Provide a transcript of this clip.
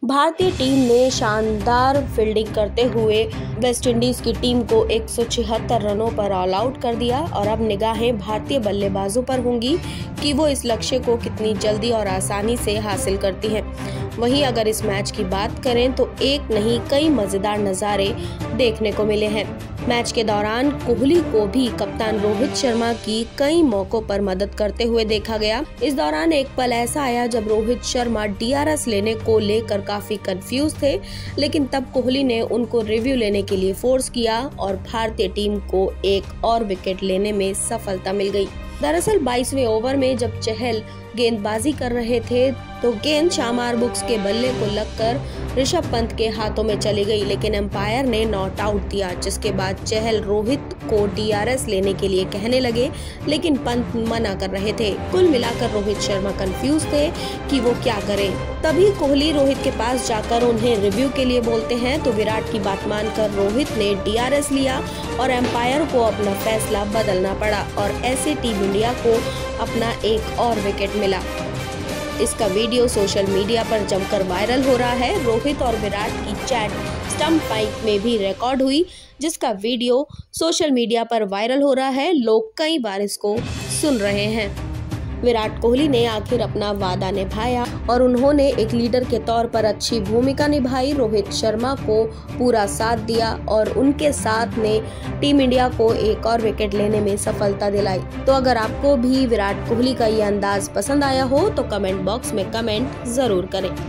भारतीय टीम ने शानदार फील्डिंग करते हुए वेस्टइंडीज की टीम को 176 रनों पर ऑल आउट कर दिया और अब निगाहें भारतीय बल्लेबाजों पर होंगी कि वो इस लक्ष्य को कितनी जल्दी और आसानी से हासिल करती हैं। वहीं अगर इस मैच की बात करें तो एक नहीं कई मजेदार नज़ारे देखने को मिले हैं। मैच के दौरान कोहली को भी कप्तान रोहित शर्मा की कई मौकों पर मदद करते हुए देखा गया। इस दौरान एक पल ऐसा आया जब रोहित शर्मा DRS लेने को लेकर काफी कंफ्यूज थे, लेकिन तब कोहली ने उनको रिव्यू लेने के लिए फोर्स किया और भारतीय टीम को एक और विकेट लेने में सफलता मिल गई। दरअसल 22वें ओवर में जब चहल गेंदबाजी कर रहे थे तो गेंद शामार बुक्स के बल्ले को लगकर ऋषभ पंत के हाथों में चली गई, लेकिन अंपायर ने नॉट आउट दिया, जिसके बाद चहल रोहित को DRS लेने के लिए कहने लगे, लेकिन पंत मना कर रहे थे। कुल मिलाकर रोहित शर्मा कंफ्यूज थे कि वो क्या करें। तभी कोहली रोहित के पास जाकर उन्हें रिव्यू के लिए बोलते हैं तो विराट की बात मानकर रोहित ने DRS लिया और अंपायर को अपना फैसला बदलना पड़ा और ऐसे टीम इंडिया को अपना एक और विकेट मिला। इसका वीडियो सोशल मीडिया पर जमकर वायरल हो रहा है। रोहित और विराट की चैट स्टंप माइक में भी रिकॉर्ड हुई, जिसका वीडियो सोशल मीडिया पर वायरल हो रहा है। लोग कई बार इसको सुन रहे हैं। विराट कोहली ने आखिर अपना वादा निभाया और उन्होंने एक लीडर के तौर पर अच्छी भूमिका निभाई। रोहित शर्मा को पूरा साथ दिया और उनके साथ ने टीम इंडिया को एक और विकेट लेने में सफलता दिलाई। तो अगर आपको भी विराट कोहली का ये अंदाज पसंद आया हो तो कमेंट बॉक्स में कमेंट जरूर करें।